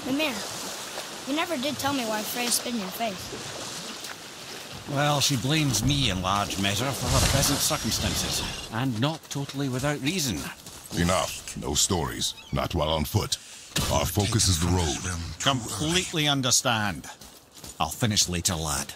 Mimir, you never did tell me why Freya spit in your face. Well, she blames me in large measure for her present circumstances, and not totally without reason. Enough. No stories. Not while on foot. Our focus is the road. Completely understand. I'll finish later, lad.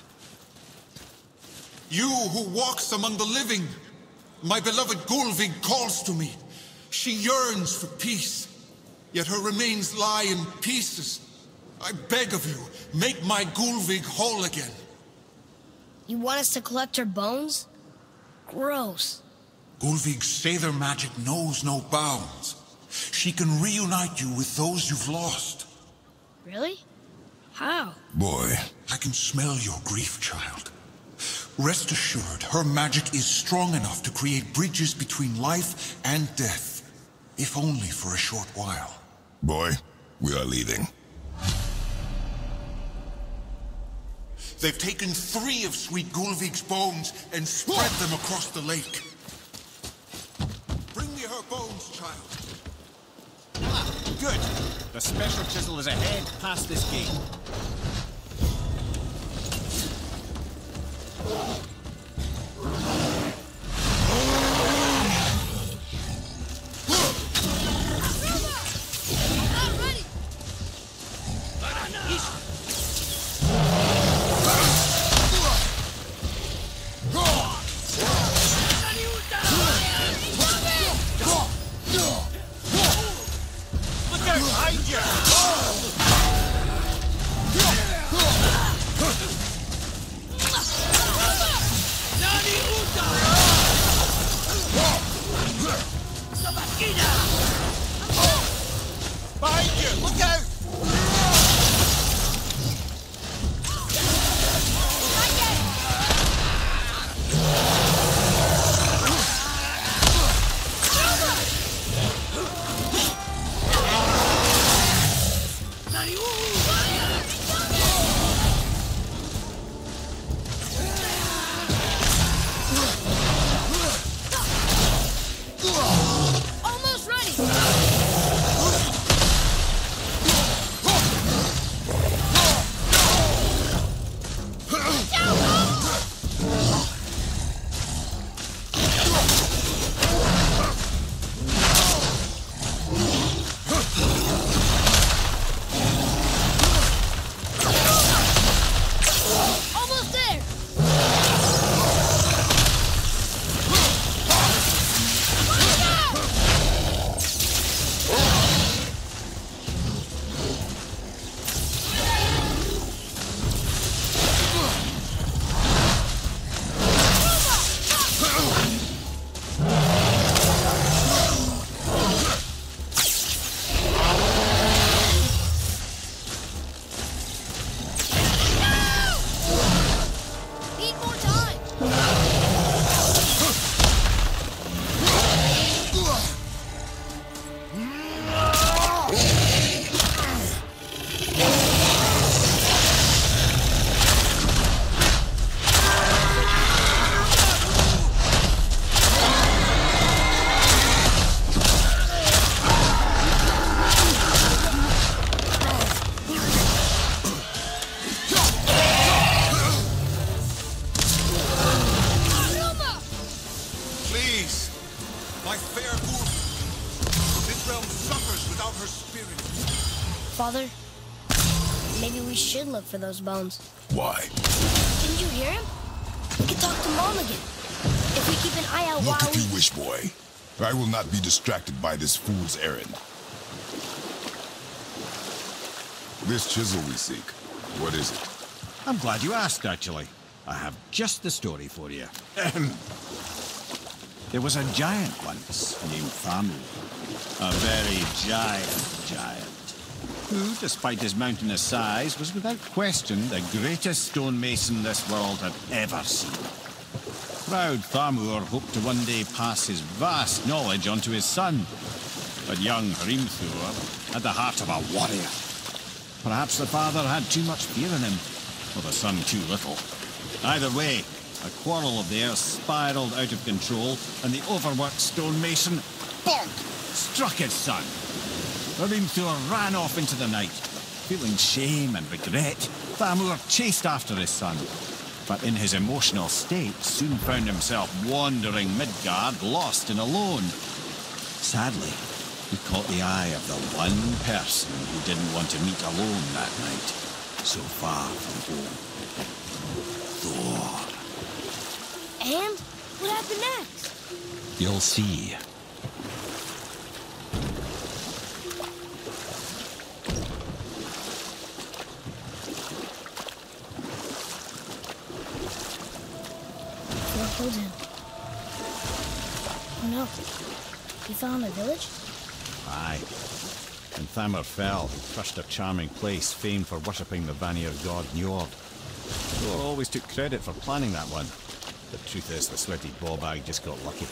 You who walks among the living, my beloved Gulvig calls to me. She yearns for peace, yet her remains lie in pieces. I beg of you, make my Gulvig whole again. You want us to collect her bones? Gross. Gulvig's Seidr magic knows no bounds. She can reunite you with those you've lost. Really? How? Boy. I can smell your grief, child. Rest assured, her magic is strong enough to create bridges between life and death, if only for a short while. Boy, we are leaving. They've taken 3 of sweet Gulvig's bones and spread them across the lake. Bring me her bones, child. Good. The special chisel is ahead past this gate. Father, maybe we should look for those bones. Why? Didn't you hear him? We can talk to Mom again. If we keep an eye out Look while if you wish, boy. I will not be distracted by this fool's errand. This chisel we seek, what is it? I'm glad you asked, actually. I have just the story for you. There was a giant once named Thamur. A very giant, who, despite his mountainous size, was without question the greatest stonemason this world had ever seen. Proud Thamur hoped to one day pass his vast knowledge on to his son. But young Hrimthur had the heart of a warrior. Perhaps the father had too much fear in him, or the son too little. Either way, a quarrel of theirs spiraled out of control, and the overworked stonemason, bonk, struck his son. Hrimthur ran off into the night, Feeling shame and regret, Thamur chased after his son, but in his emotional state soon found himself wandering Midgard, lost and alone. Sadly, he caught the eye of the one person who didn't want to meet alone that night, so far from home. Thor. And what happened next? You'll see. Thor killed him. Oh no. He fell in the village? Aye. And Thamur fell, crushed a charming place famed for worshipping the Vanir god Njord. Thor always took credit for planning that one. The truth is, the sweaty ballbag just got lucky.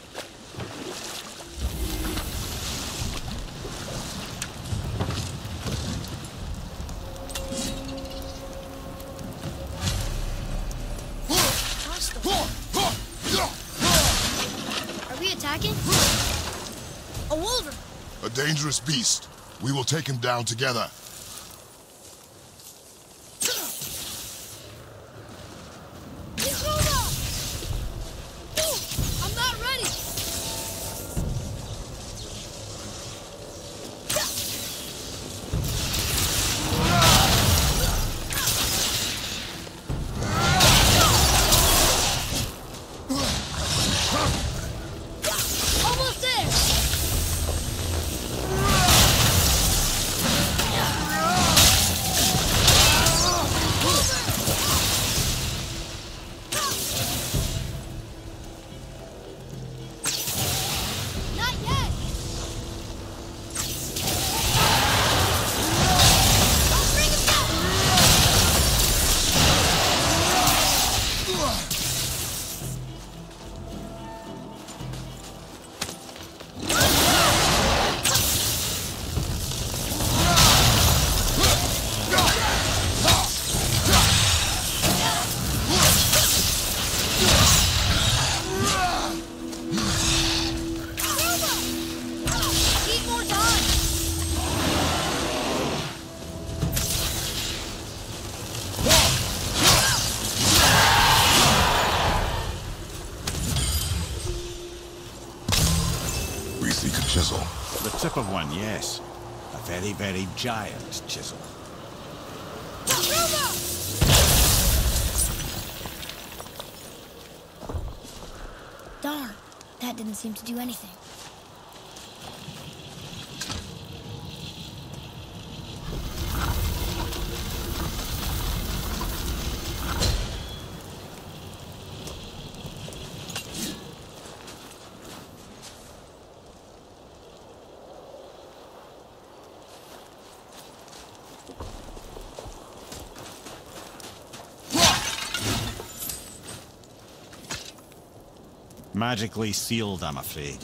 Are we attacking? A wolver! A dangerous beast. We will take him down together. I'm not ready! Almost there! Not yet! Don't bring him down! Need more time! We seek a chisel. The tip of one, yes. A very, very giant chisel. Darn, that didn't seem to do anything. Magically sealed, I'm afraid.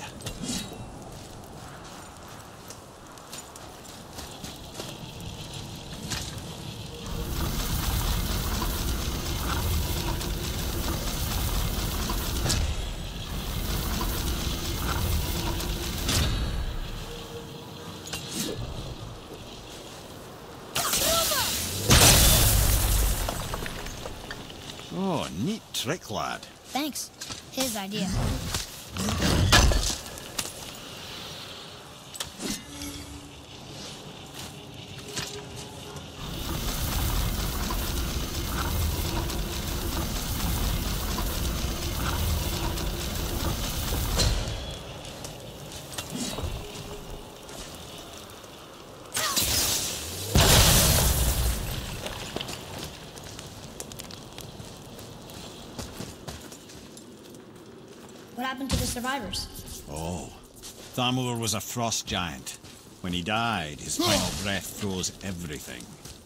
Oh, neat trick, lad. Thanks. His idea. What happened to the survivors? Oh, Thamur was a frost giant. When he died, his final breath froze everything.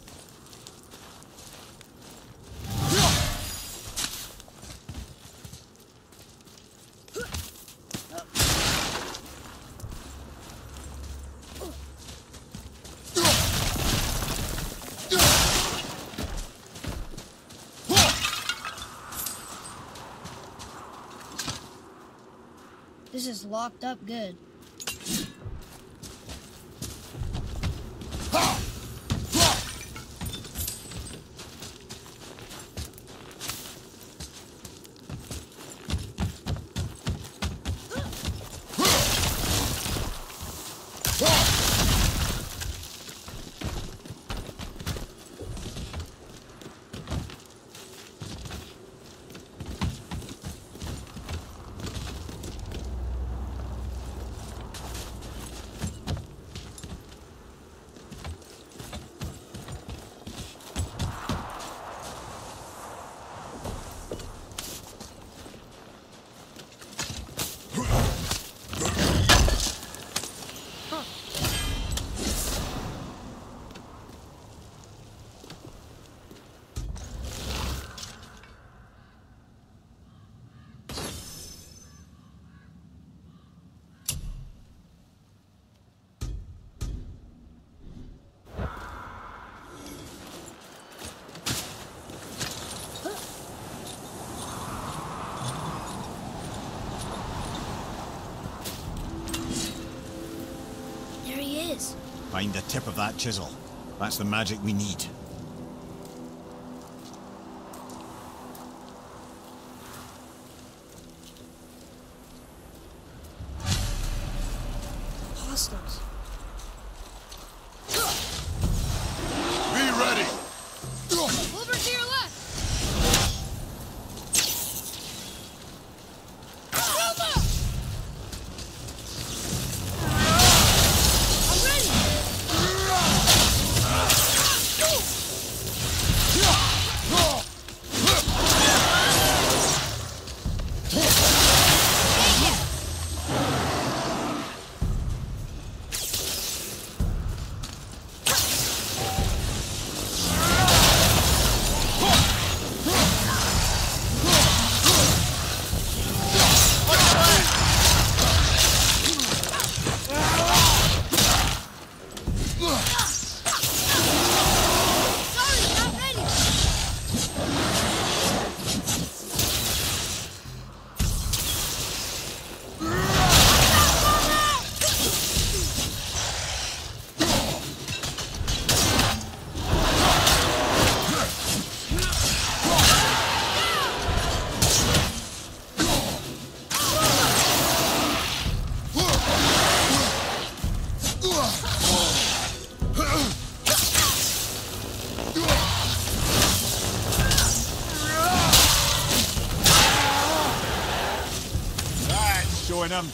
This is locked up good. Find the tip of that chisel. That's the magic we need. Hostiles. Be ready! Over to your left! I'm ready! Sorry, not ready! That's showing him.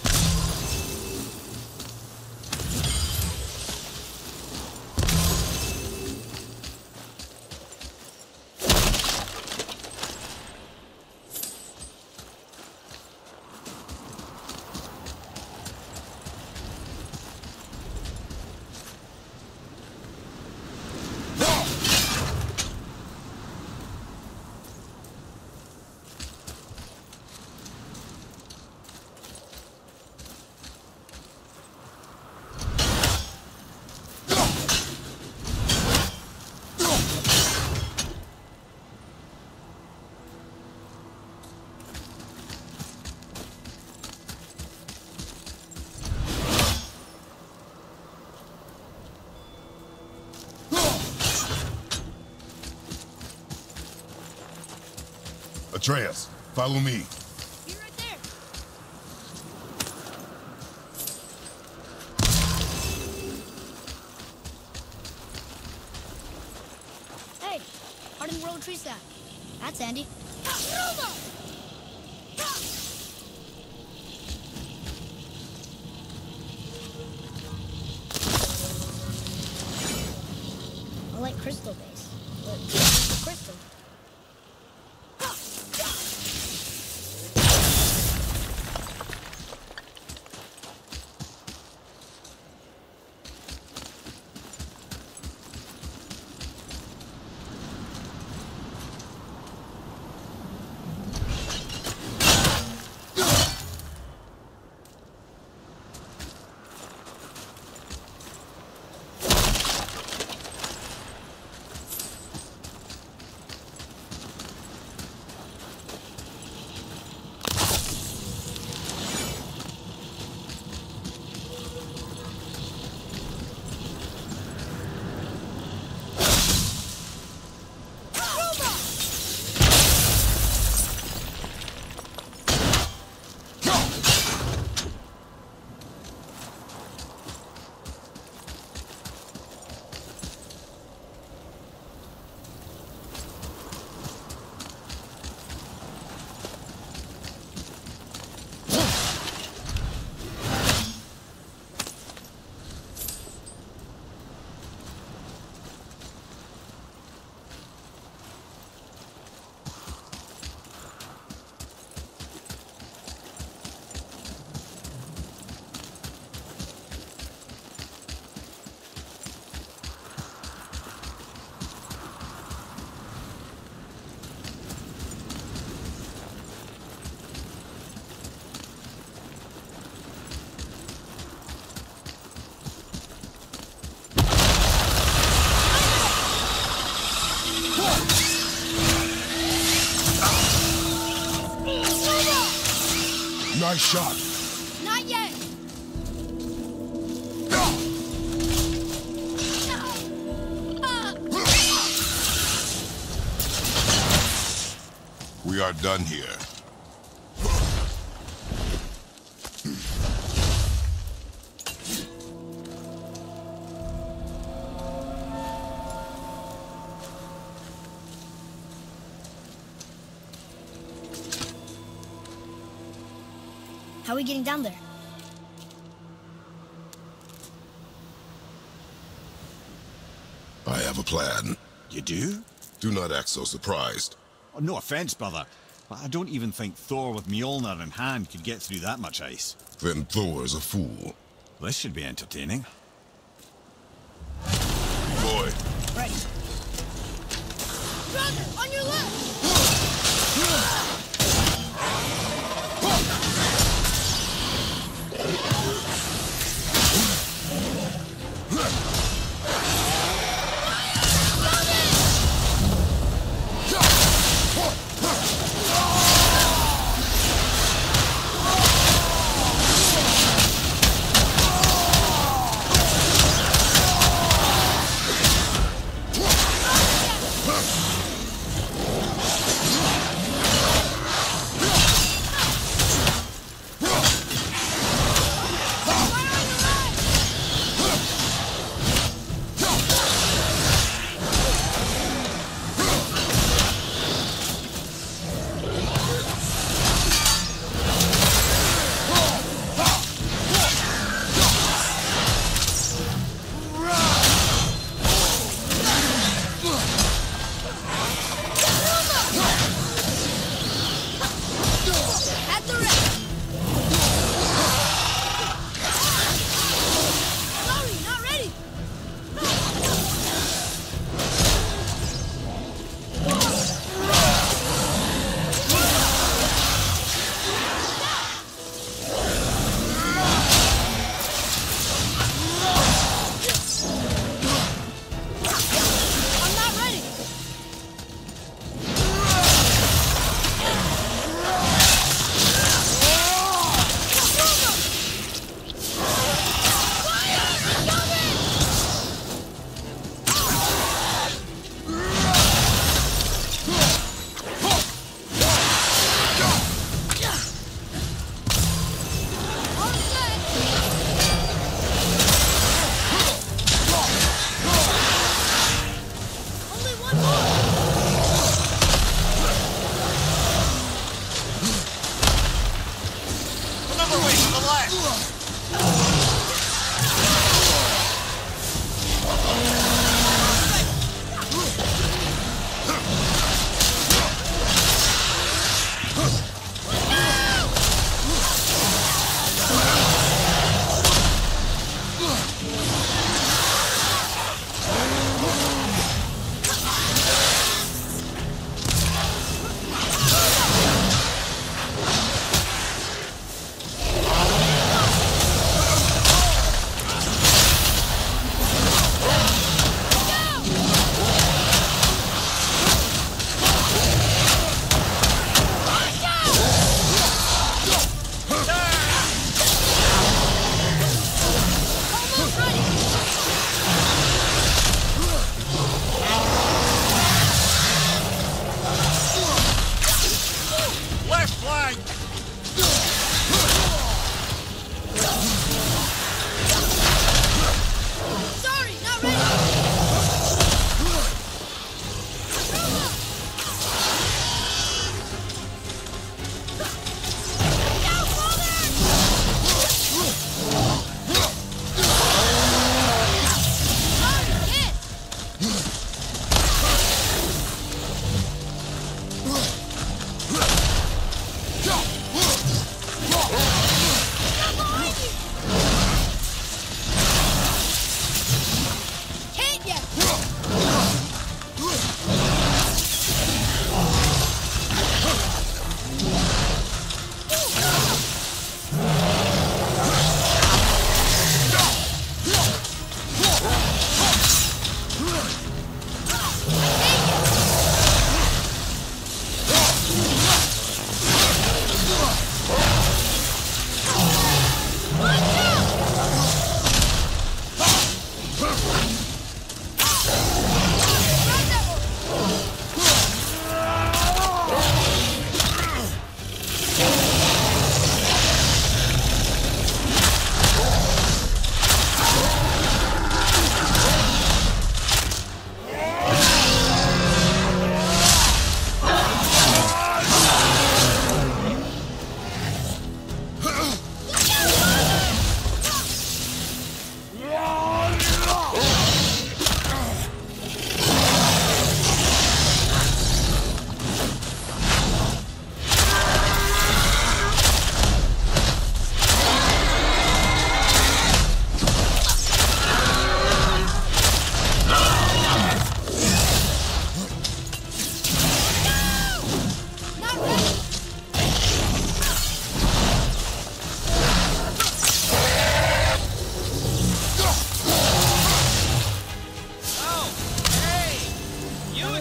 Atreus, follow me. You're right there! Hey, hardened road tree stack. That's handy. I like crystal base, but crystal. Nice shot. Not yet! We are done here. How are we getting down there? I have a plan. You do? Do not act so surprised. Oh, no offense, brother, but I don't even think Thor with Mjolnir in hand could get through that much ice. Then Thor's a fool. This should be entertaining. Boy, Right. Brother, on your left!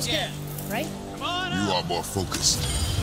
Sounds good, right? You are more focused.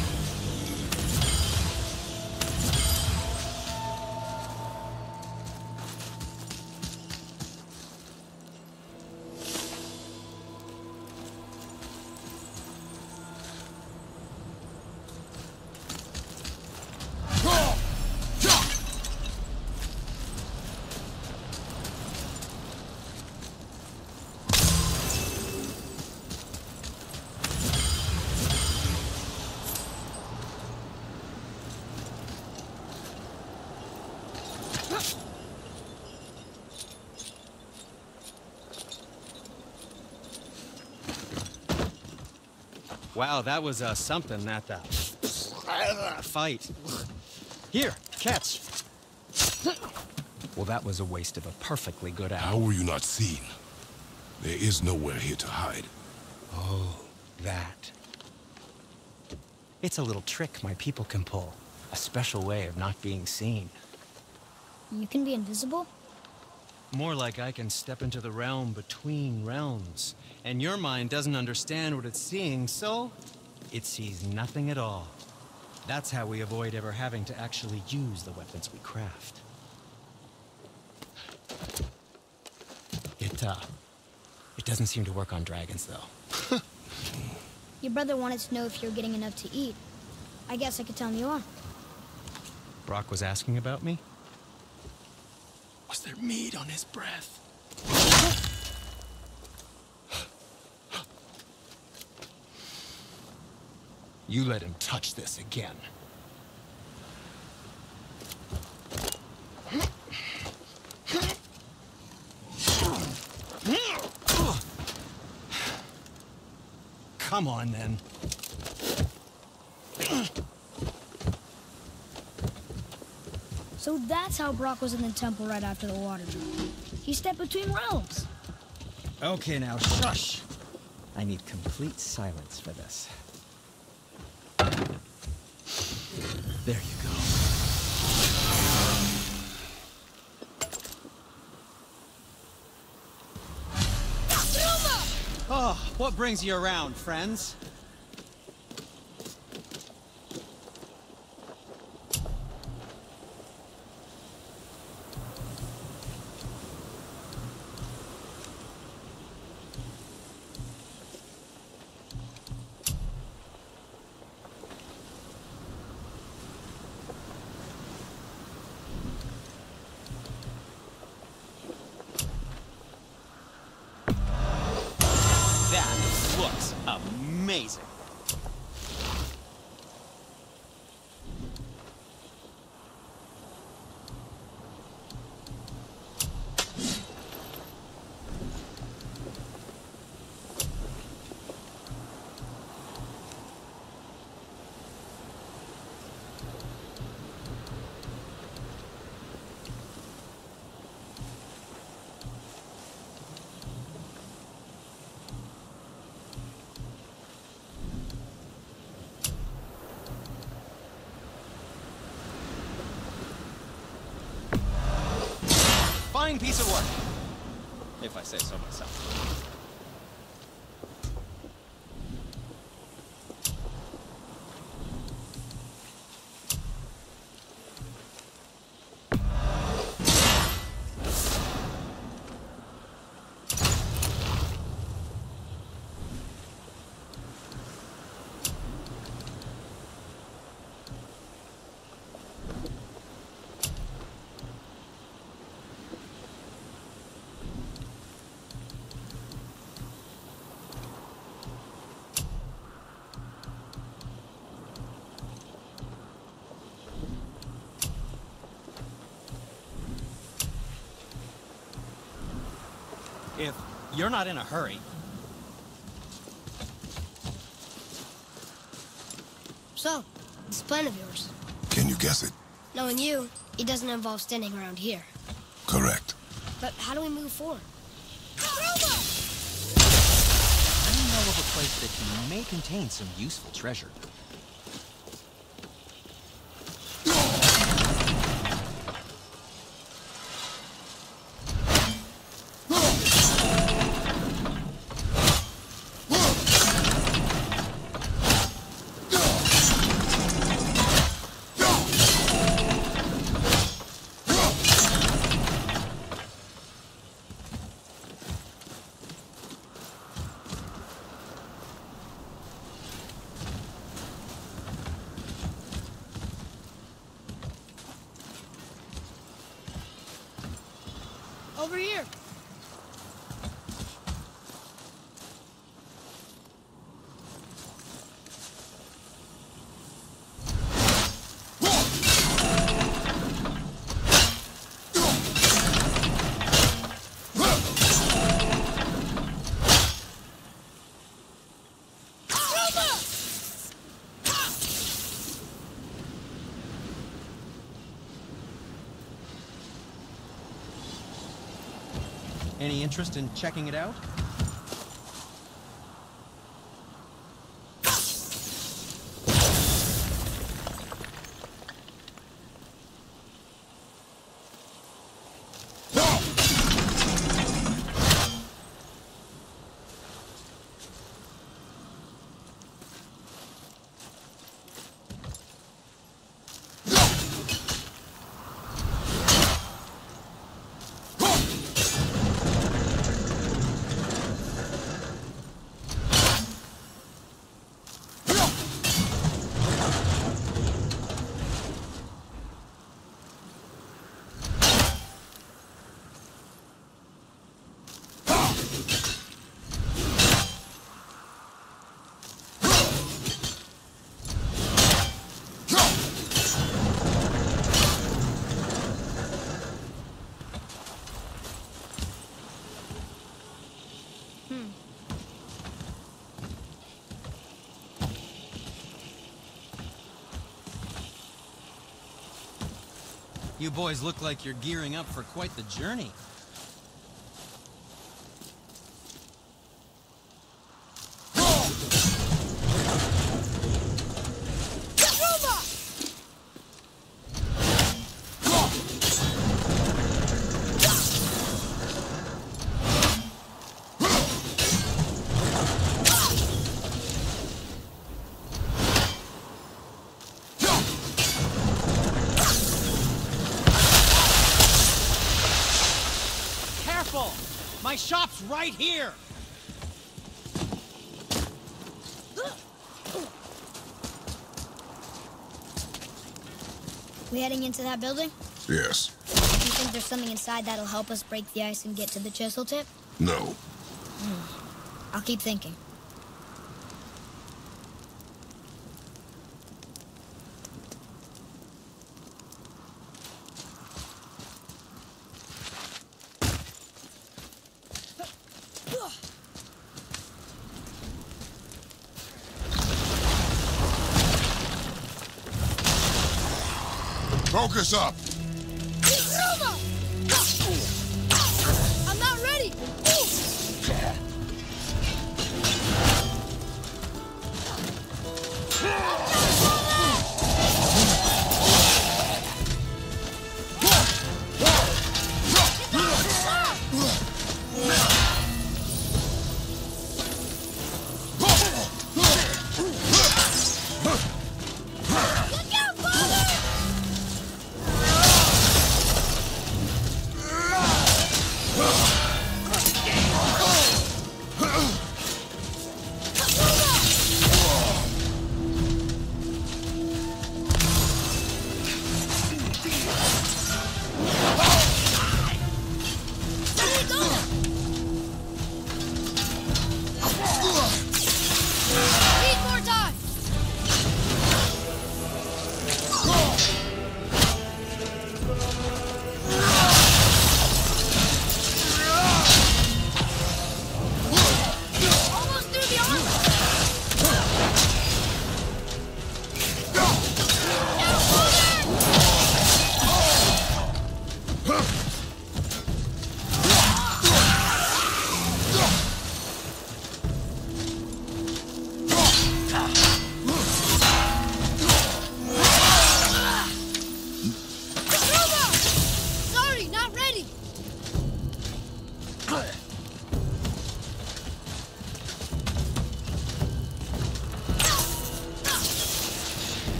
Wow, that was something, that fight. Here, catch. Well, that was a waste of a perfectly good How apple. were you not seen? There is nowhere here to hide. Oh, that. It's a little trick my people can pull. A special way of not being seen. You can be invisible? More like I can step into the realm between realms. And your mind doesn't understand what it's seeing, so it sees nothing at all. That's how we avoid ever having to actually use the weapons we craft. It doesn't seem to work on dragons, though. Your brother wanted to know if you're getting enough to eat. I guess I could tell him you are. Brock was asking about me? Was there meat on his breath? You let him touch this again. Come on, then. So that's how Brock was in the temple right after the water drop. He stepped between realms. Okay, now, shush. I need complete silence for this. There you go. Oh, what brings you around, friends? That looks amazing. Fine piece of work, if I say so myself. If you're not in a hurry. So, this plan of yours. Can you guess it? Knowing you, it doesn't involve standing around here. Correct. But how do we move forward? I know of a place that may contain some useful treasure. Over here. Any interest in checking it out? You boys look like you're gearing up for quite the journey. My shop's right here! We heading into that building? Yes. Do you think there's something inside that'll help us break the ice and get to the chisel tip? No. I'll keep thinking. Focus up! I'm not ready! Look out, Father!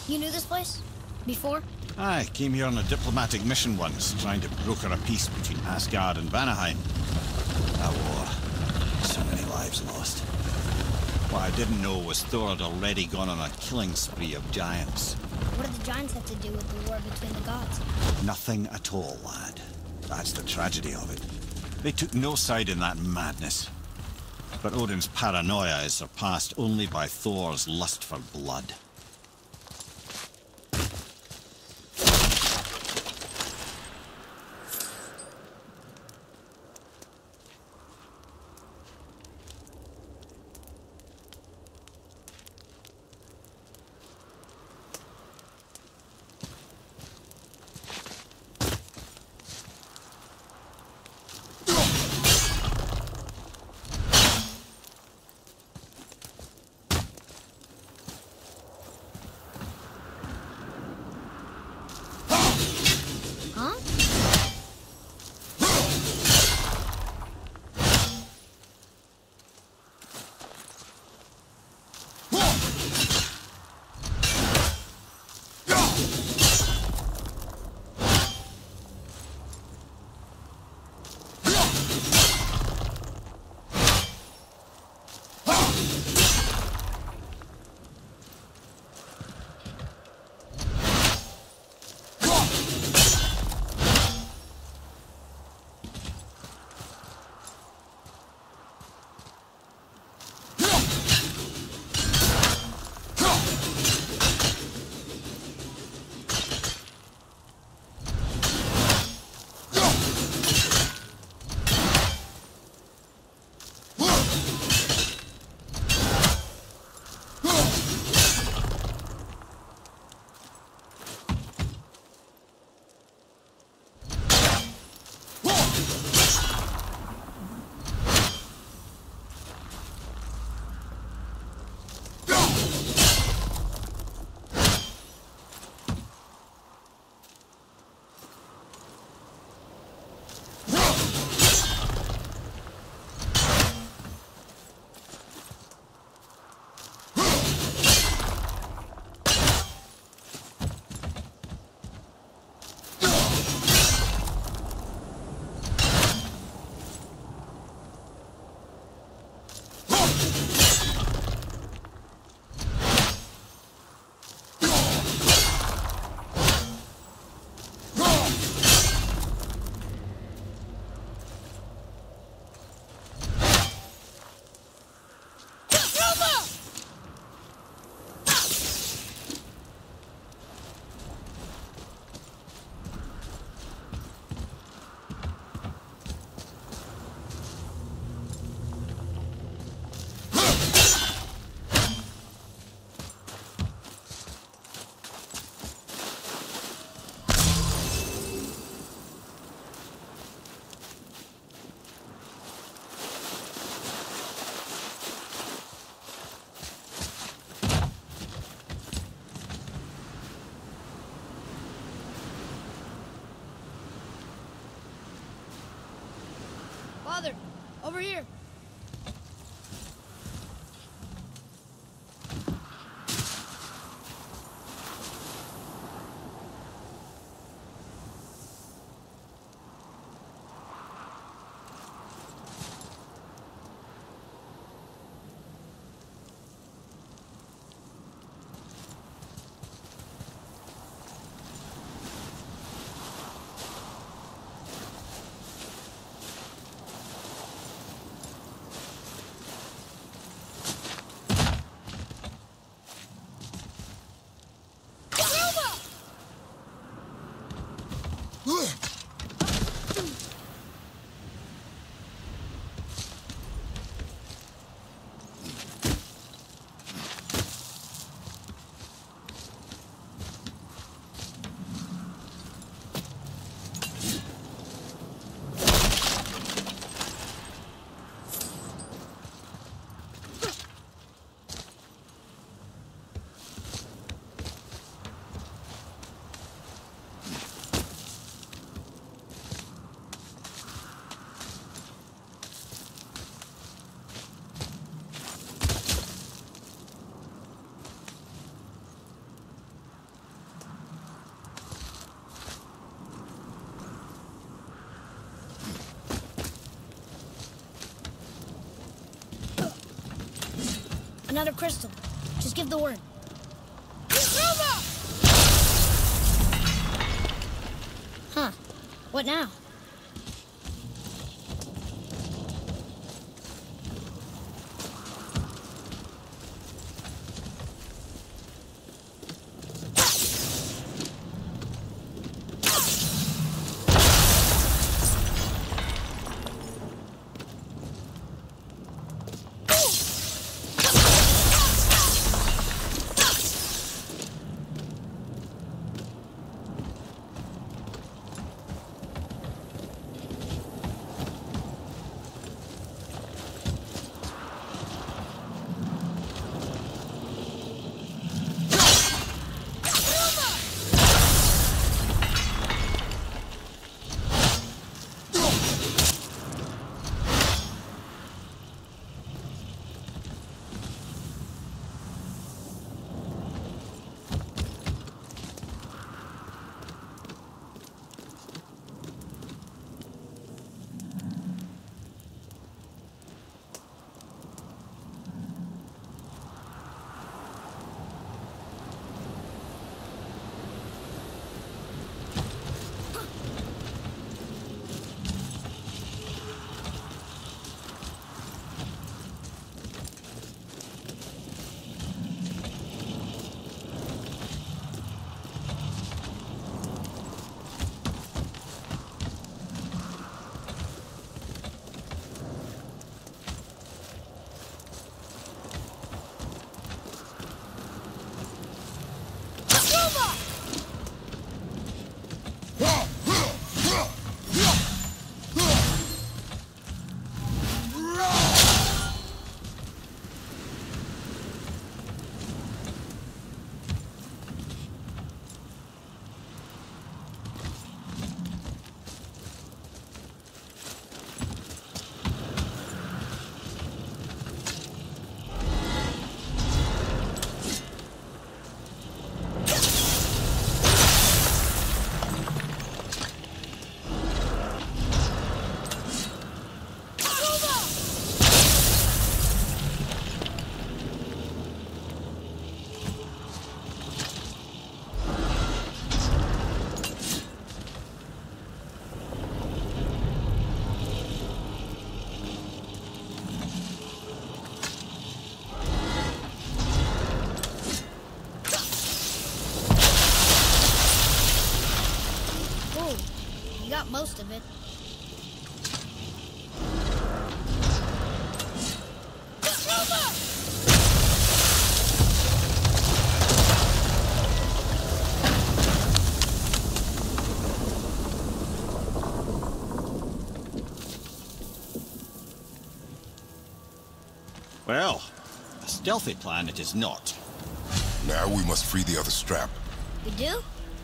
You knew this place? Before? I came here on a diplomatic mission once, trying to broker a peace between Asgard and Vanaheim. A war. So many lives lost. What I didn't know was Thor had already gone on a killing spree of giants. What did the giants have to do with the war between the gods? Nothing at all, lad. That's the tragedy of it. They took no side in that madness. But Odin's paranoia is surpassed only by Thor's lust for blood. Father, over here. Another crystal. Just give the word. Huh. What now? Got most of it. Well, a stealthy plan it is not. Now we must free the other strap. We do?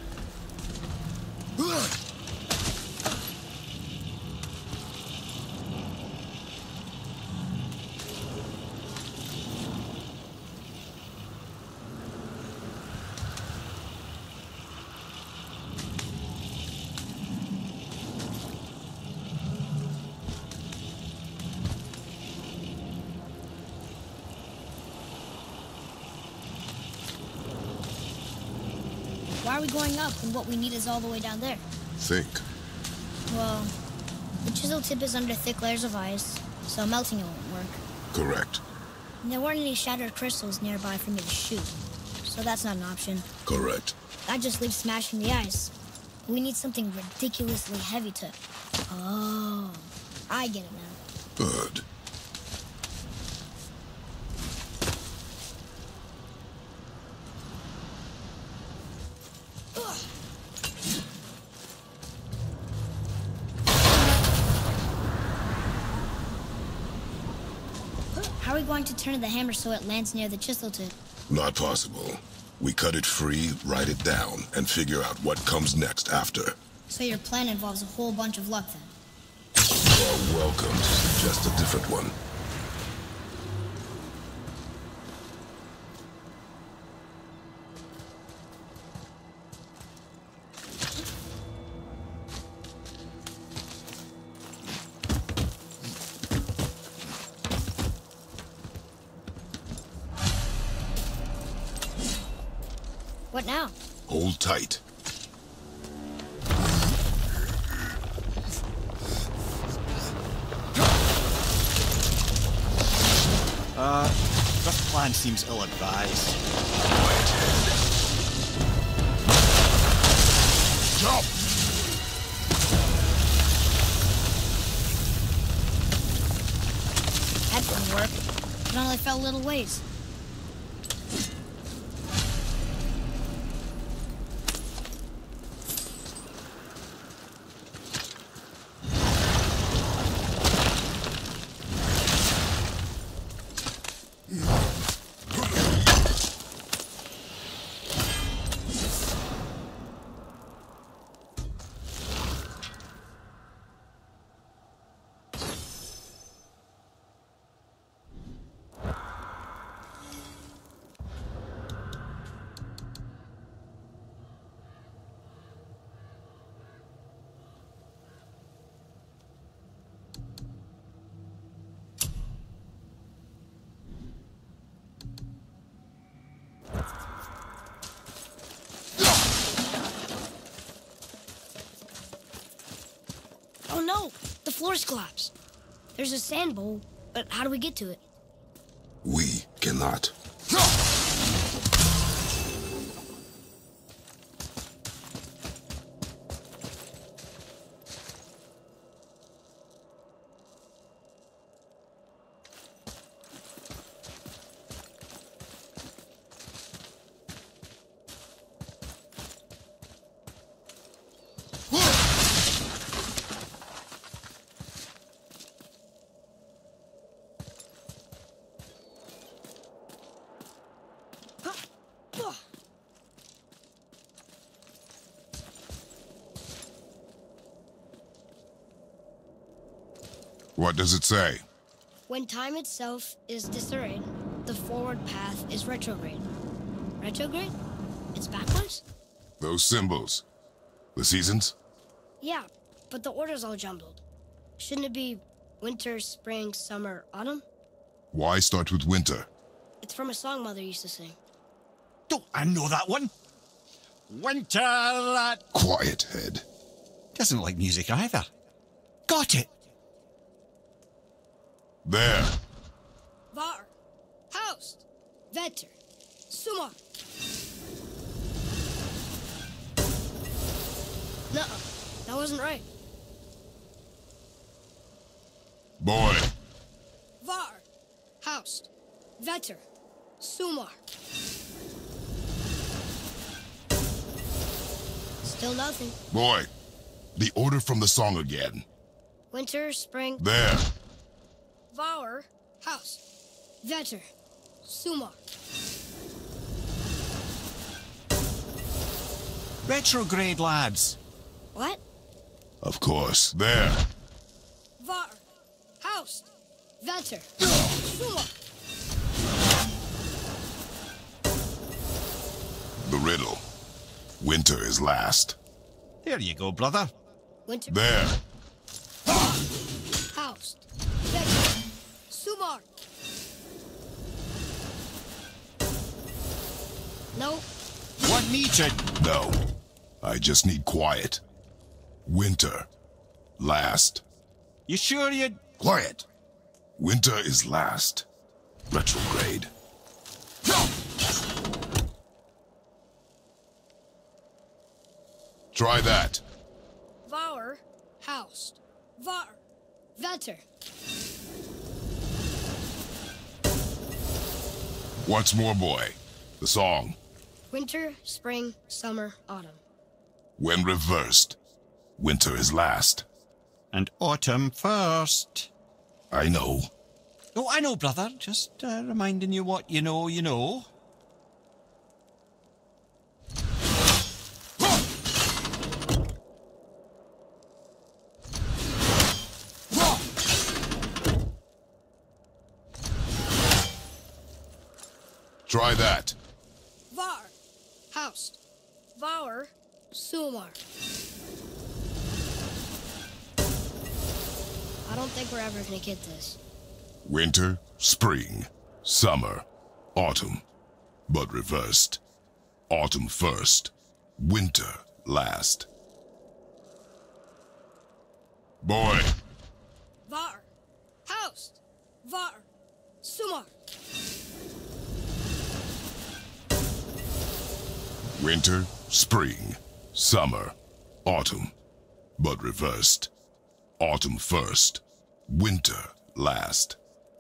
Why are we going up when what we need is all the way down there? Think. Well, the chisel tip is under thick layers of ice, so melting it won't work. Correct. And there weren't any shattered crystals nearby for me to shoot, so that's not an option. Correct. That just leaves smashing the ice. We need something ridiculously heavy to... Oh, I get it now. Good. How are we going to turn the hammer so it lands near the chisel tip? Not possible. We cut it free, write it down, and figure out what comes next after. So your plan involves a whole bunch of luck then? You are welcome to suggest a different one. What now? Hold tight. This plan seems ill-advised. Quiet head. Jump! That didn't work. It only fell a little ways. Oh no! The floor's collapsed. There's a sand bowl, but how do we get to it? We cannot. What does it say? When time itself is disarrayed, the forward path is retrograde. Retrograde? It's backwards? Those symbols. The seasons? Yeah, but the order's all jumbled. Shouldn't it be winter, spring, summer, autumn? Why start with winter? It's from a song Mother used to sing. Don't I know that one? Winter that Quiet head. doesn't like music either. Got it. There. Var, Haust, Vetter, Sumar. Nuh-uh, that wasn't right. Boy. Var, Haust, Vetter, Sumar. Still nothing. Boy. The order from the song again. Winter, spring, There. Var, Haust, Vetter, Sumar. Retrograde, lads. What? Of course. There. Var, Haust, Vetter, Sumar. The riddle. Winter is last. There you go, brother. Winter, There. Haust, Vetter, Sumar. No, Want me to... No. I just need quiet. Winter. Last. You sure you'd... Quiet. Winter is last. Retrograde. Try that. Var, Haust, Var, Vetter. Once more, boy. The song. Winter, spring, summer, autumn. When reversed, winter is last. And autumn first. I know. Oh, I know, brother. Just reminding you what you know, you know. Try that. Var, Haust, Var, Sumar. I don't think we're ever gonna get this. Winter, spring, summer, autumn. But reversed. Autumn first, winter last. Boy. Var. Haust. Var. Sumar. Winter, spring, summer, autumn, but reversed. Autumn first, winter last.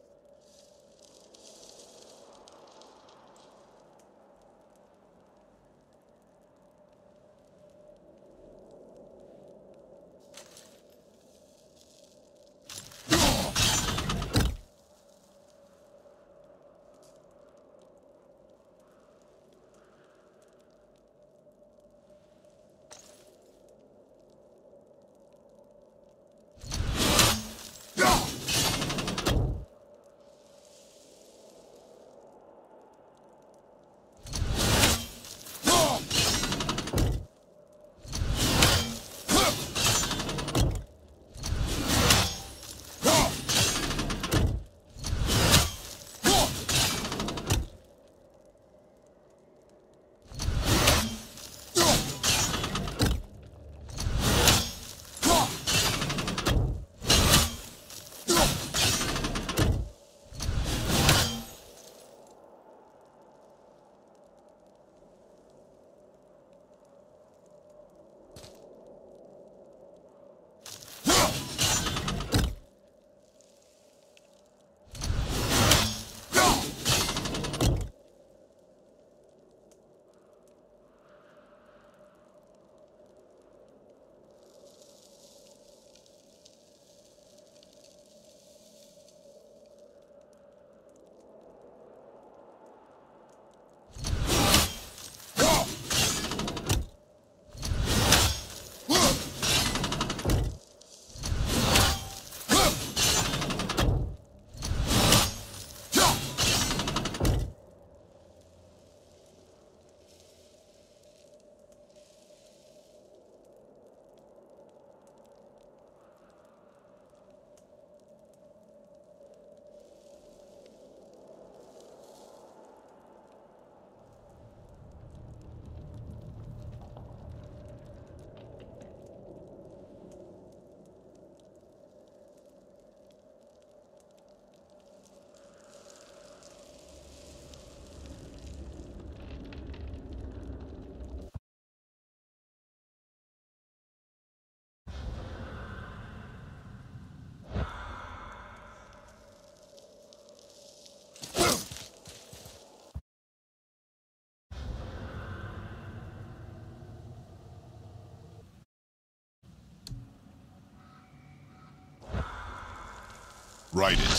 Write it.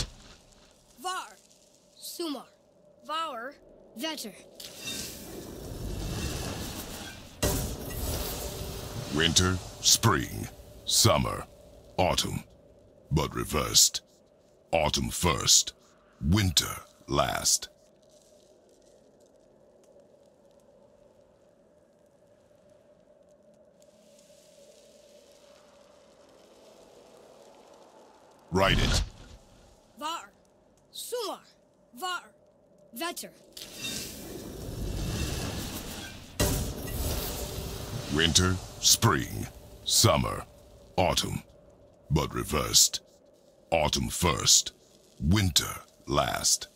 Var. Sumar. Var. Vetter. Winter, spring, summer, autumn, but reversed. Autumn first, winter last. Write it. Var. Sumar. Var. Vetter. Winter, spring, summer, autumn, but reversed. Autumn first, winter last.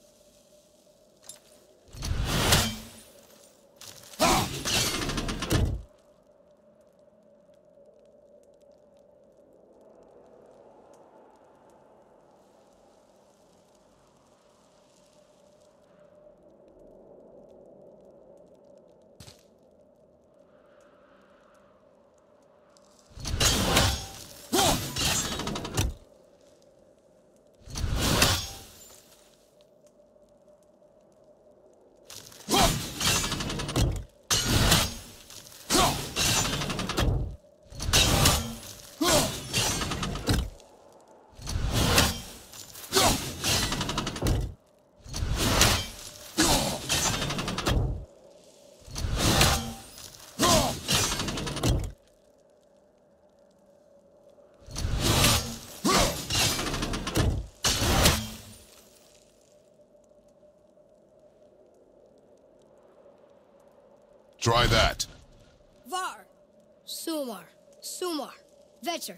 Try that. Var. Sumar. Sumar. Vetter.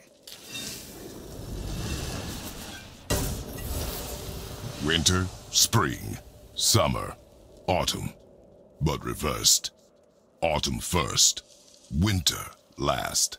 Winter, spring, summer, autumn. But reversed. Autumn first, winter last.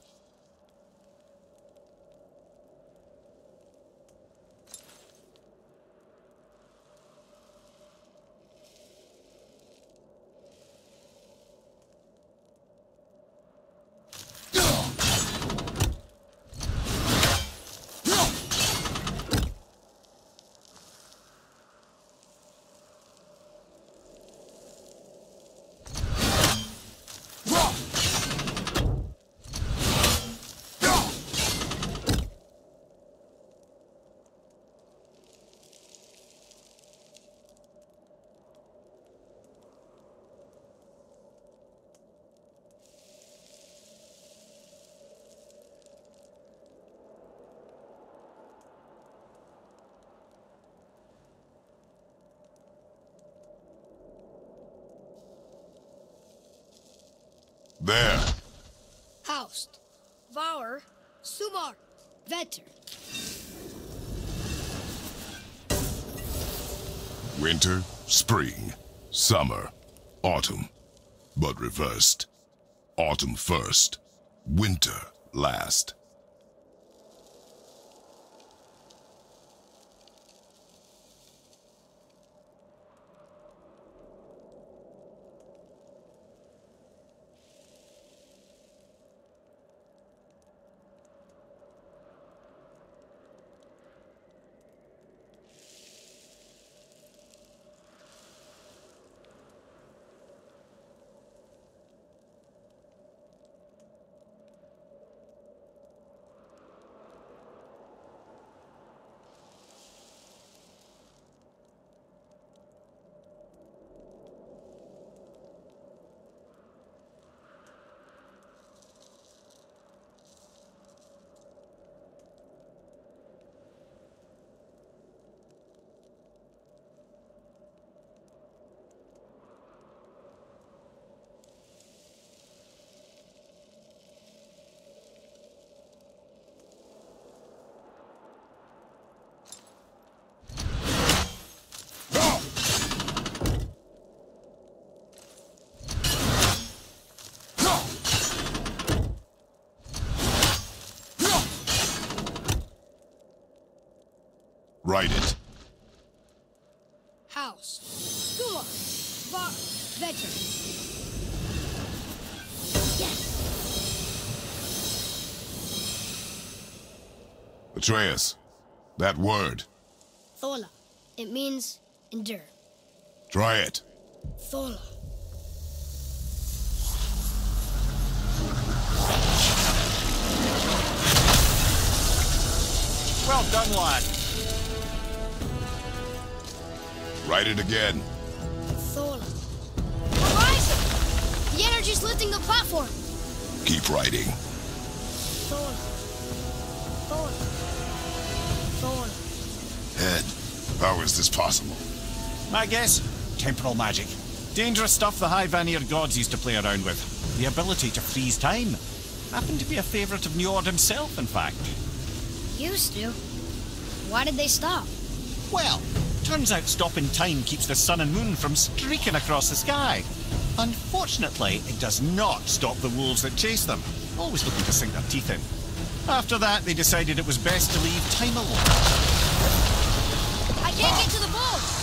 There. Haust. Var. Sumar. Vetter. Winter, spring, summer, autumn. But reversed. Autumn first, winter last. Write it. House. Sumar. Var. Vetter. Yes. Atreus, that word. Thola. It means endure. Try it. Thola. Well done, lad. Write it again. Thola. Horizon! The energy's lifting the platform. Keep writing. Thola. Thola. Thola. Head, how is this possible? My guess? Temporal magic. Dangerous stuff the High Vanir gods used to play around with. The ability to freeze time. Happened to be a favourite of Njord himself, in fact. Used to. Why did they stop? Well, turns out stopping time keeps the sun and moon from streaking across the sky. Unfortunately, it does not stop the wolves that chase them, always looking to sink their teeth in. After that, they decided it was best to leave time alone. I can't get to the bulls!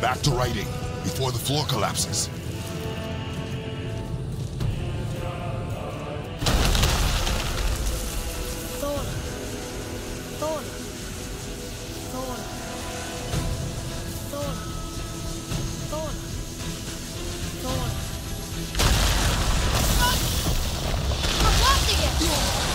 Back to writing, before the floor collapses. Thor. Thor. Thor. Thor. Thor. Thor. We're blasting it!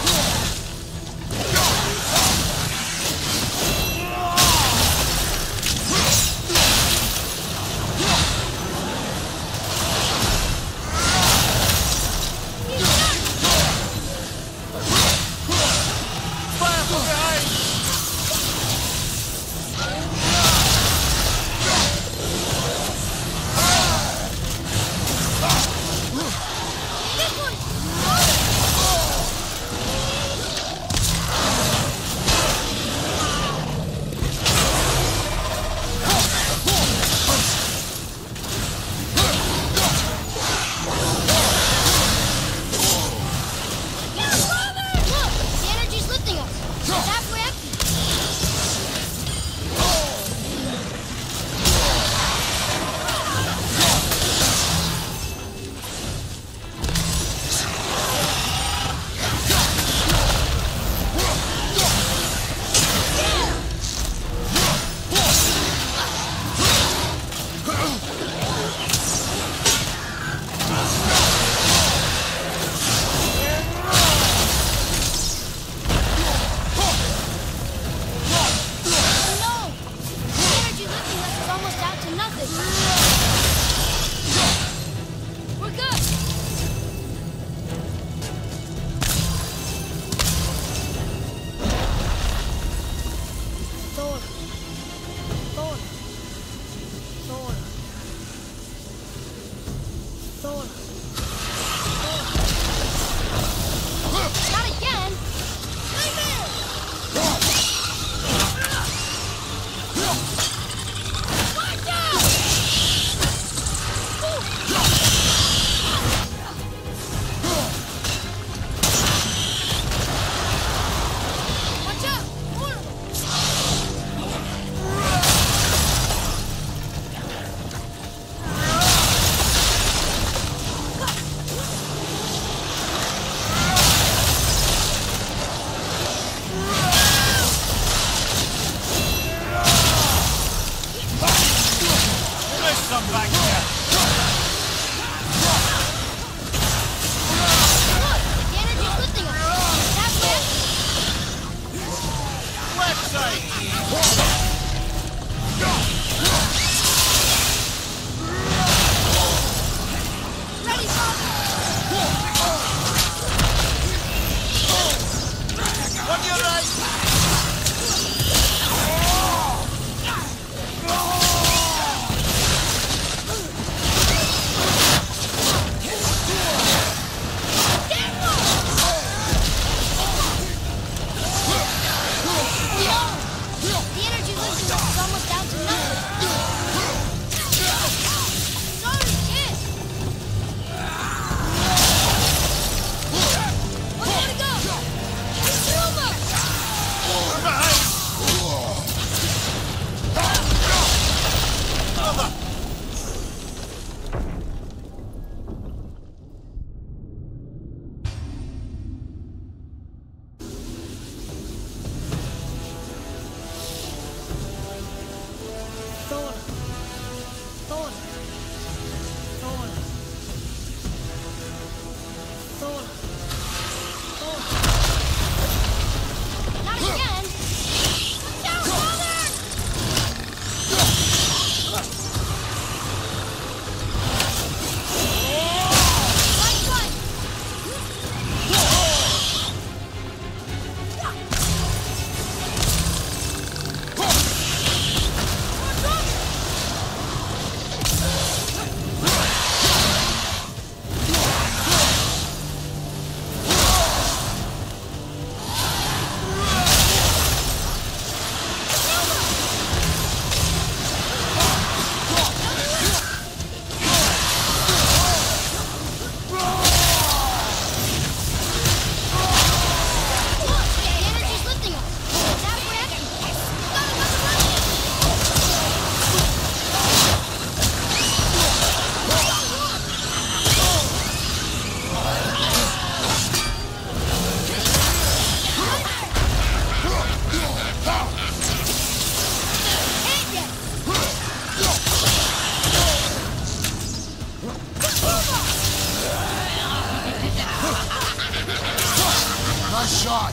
shot!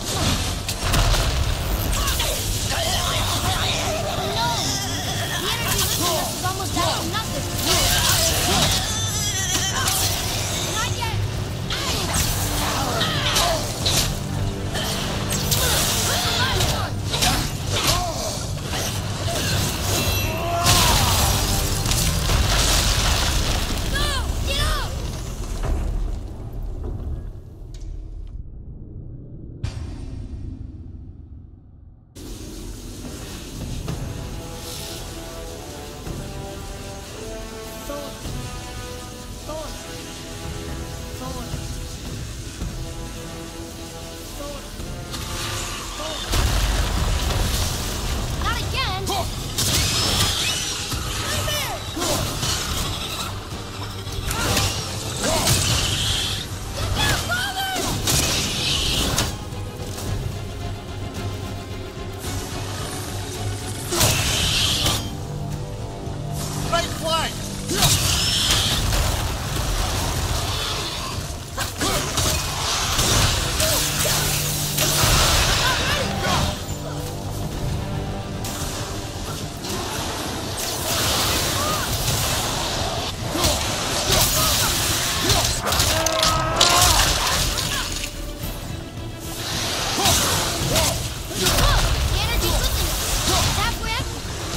Almost down to nothing. Not yet. Go! Get up! Not again! Right flank! The energy's lifting us. Is that correct?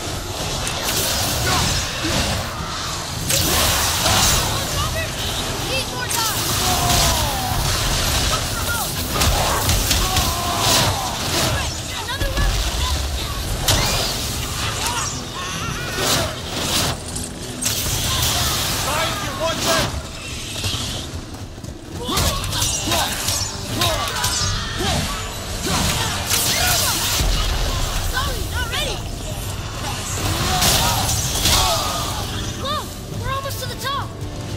Robert! Need more time! Another Try and get one left! Sorry, not ready! Look! We're almost to the top!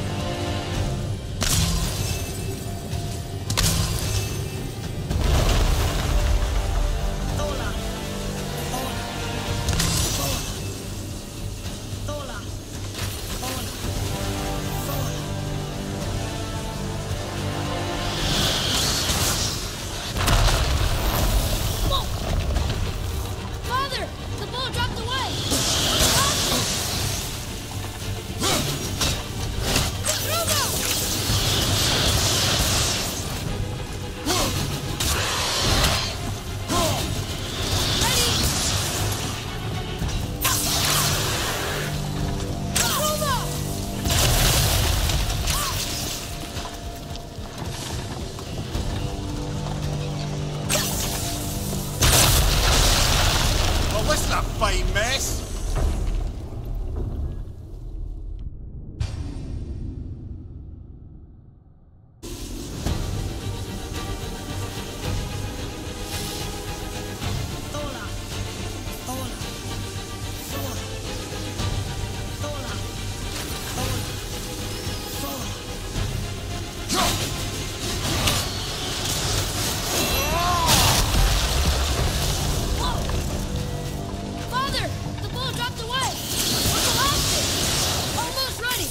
Whoa! Father! The bull dropped away! Well, listen, a fine mess! Father! The bull dropped away! What's the last thing? Almost ready!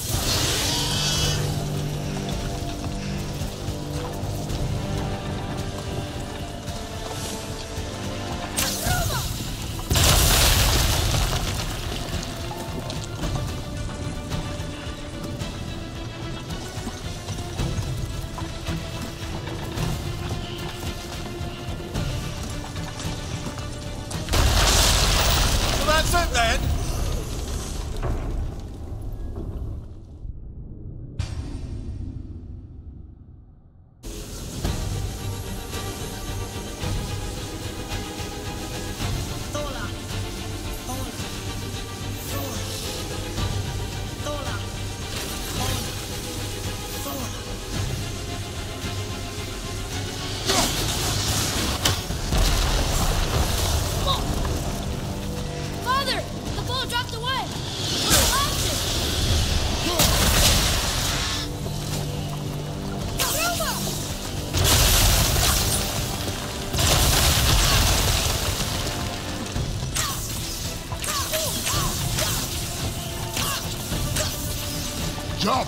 So that's it then? Father! The bull dropped away! What's the last Jump!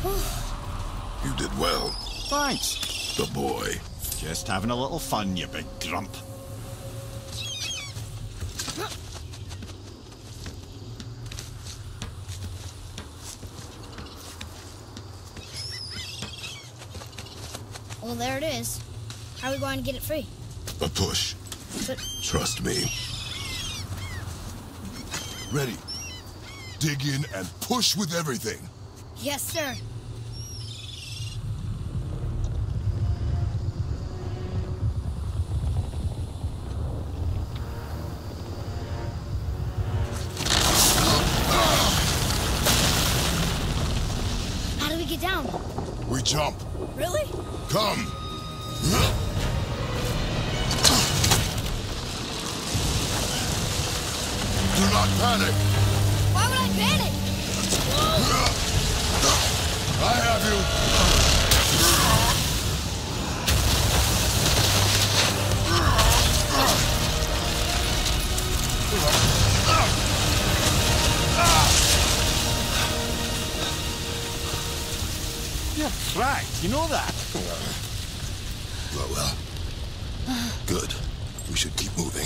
You did well. Thanks. The boy. Just having a little fun, you big grump. Well, there it is. How are we going to get it free? A push. But Trust me. Ready. Dig in and push with everything. yes, sir. How do we get down? We jump. Really? Come. Do not panic. Why would I panic? I have you. You're cracked, you know that? Well. Good. We should keep moving.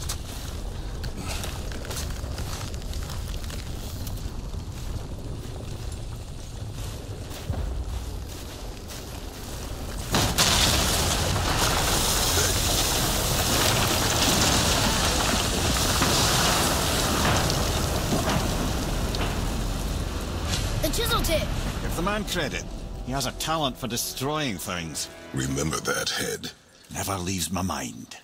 The chisel tip. Give the man credit. He has a talent for destroying things. Remember that head. Never leaves my mind.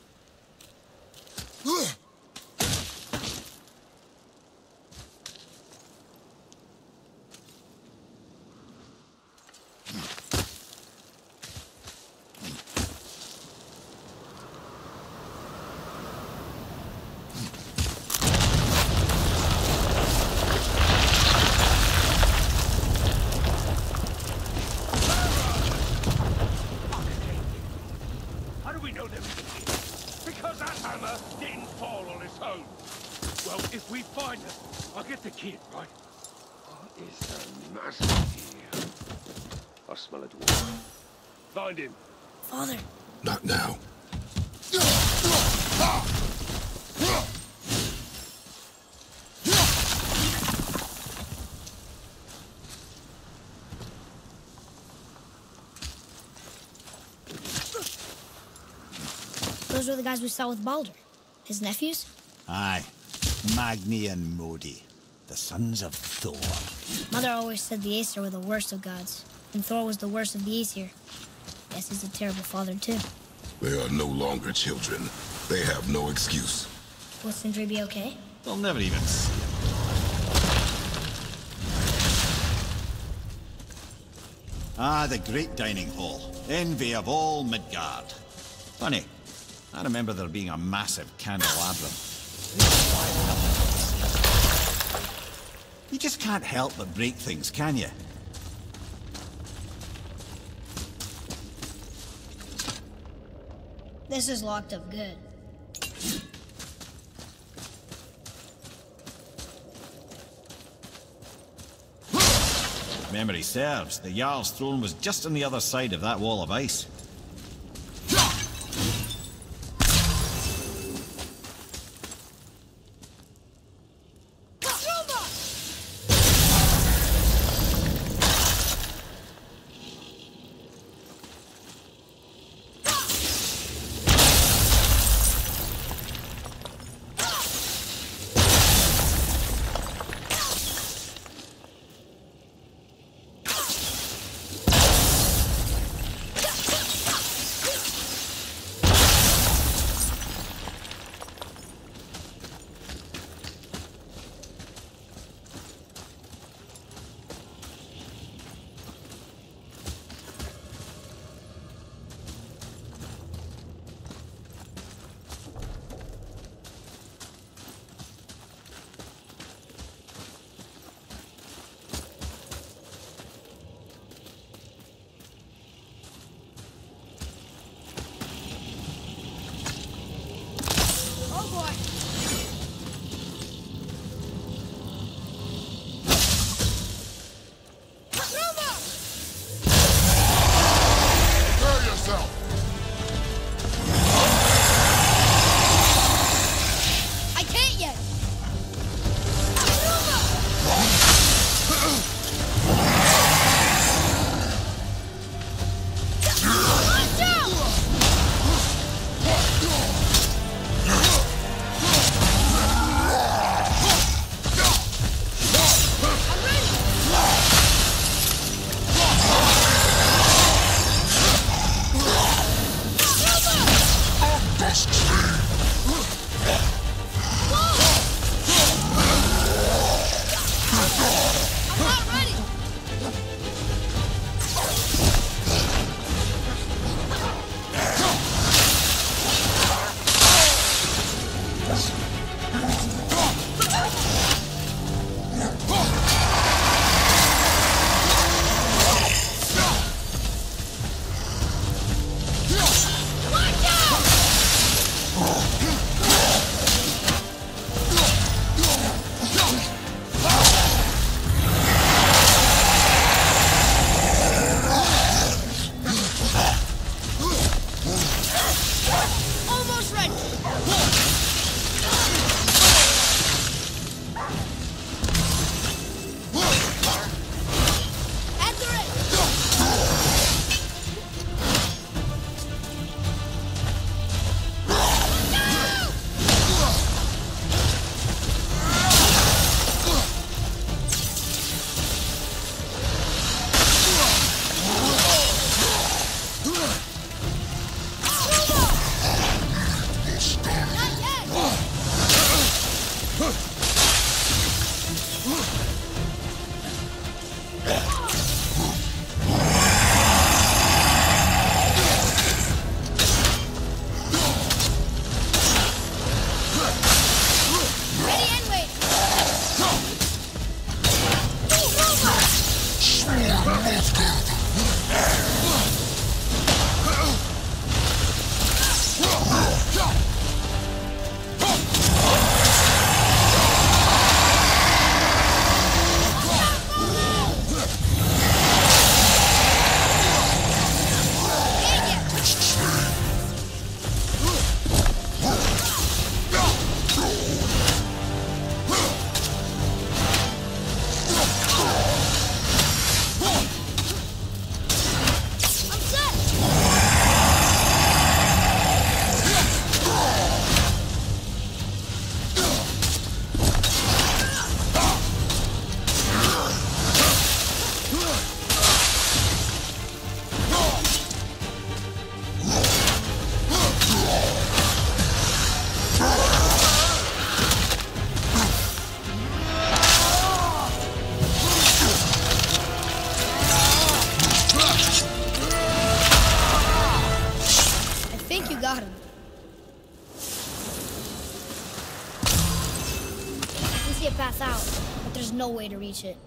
How do we know they're in here? Because that hammer didn't fall on its own. Well, if we find them, I'll get the kid, right? What is the master here? I smell a dwarf. Find him. Father. Not now. Those were the guys we saw with Baldur. His nephews? Aye. Magni and Modi. The sons of Thor. Mother always said the Aesir were the worst of gods, and Thor was the worst of the Aesir. Guess he's a terrible father, too. They are no longer children. They have no excuse. Will Sindri be okay? They'll never even see him. Ah, the great dining hall. Envy of all Midgard. Funny. I remember there being a massive candelabrum. You just can't help but break things, can you? This is locked up good. Memory serves, the Jarl's throne was just on the other side of that wall of ice. no way to reach it.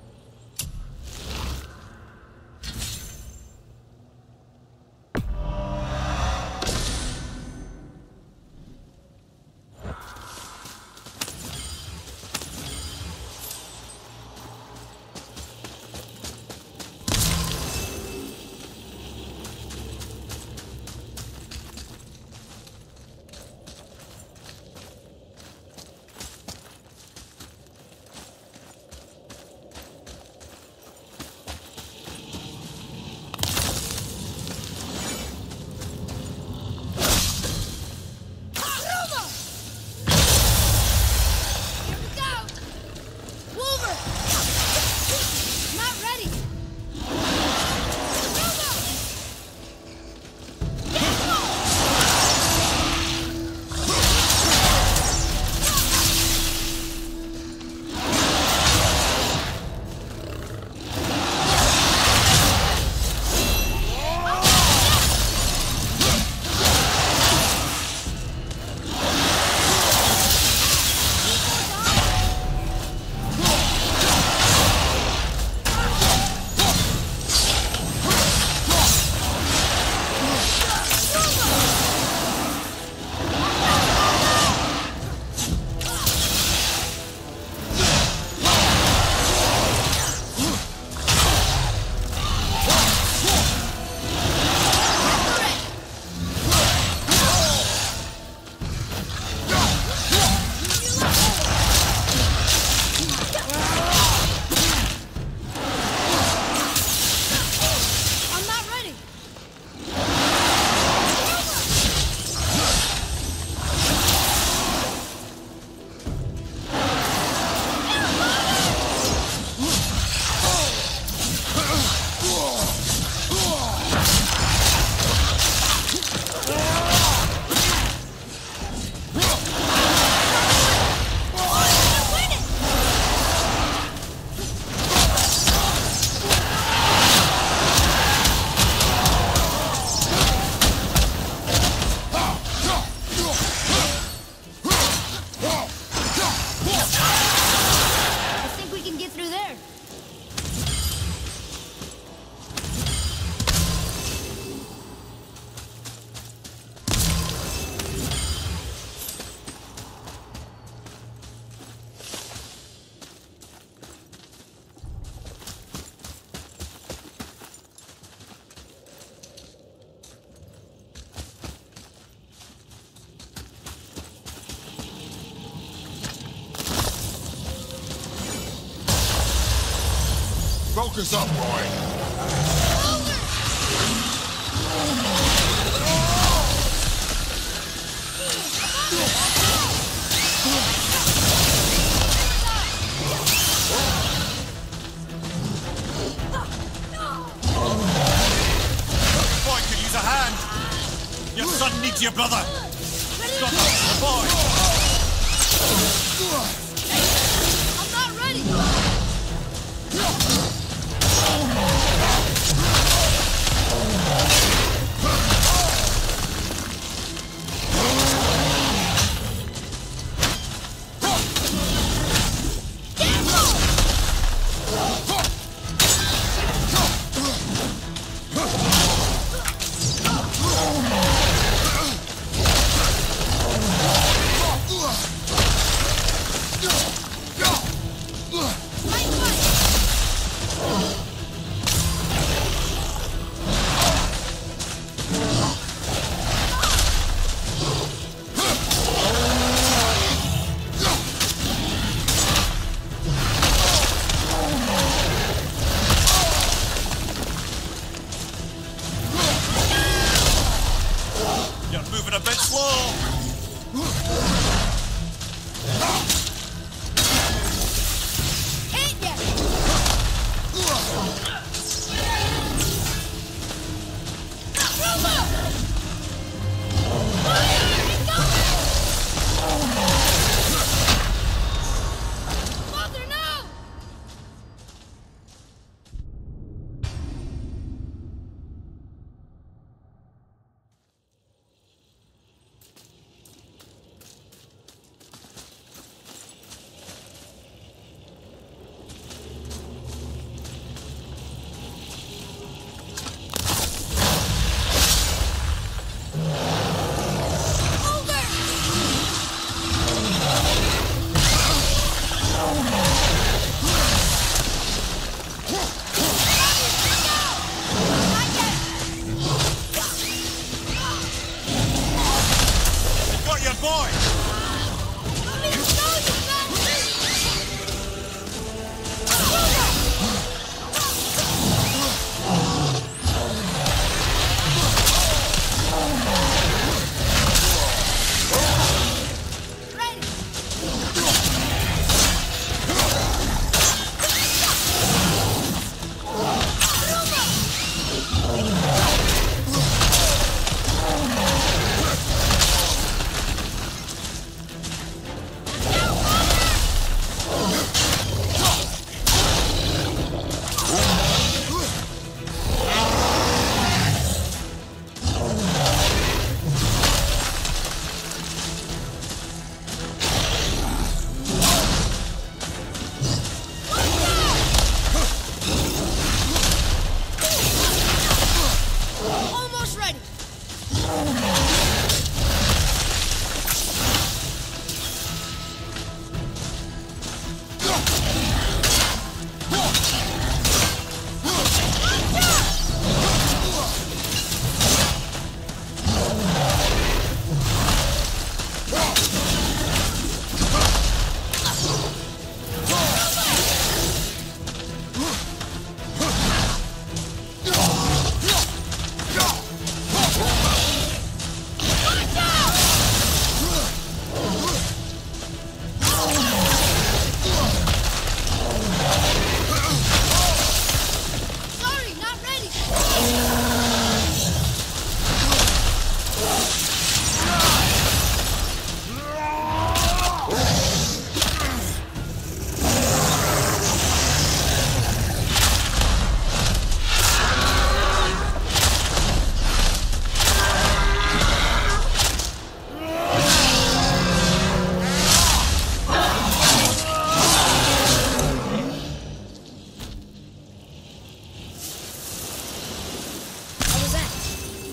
Focus up, Roy. Boy could use a hand. Your son needs your brother. Stop the boy. I'm not ready!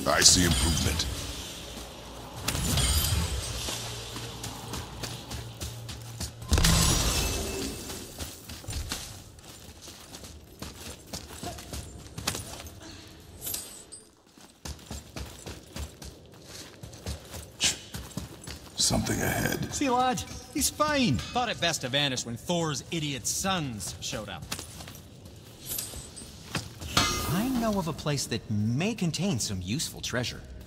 I see improvement. Something ahead. See, lad, he's fine. Thought it best to vanish when Thor's idiot sons showed up. I know of a place that may contain some useful treasure.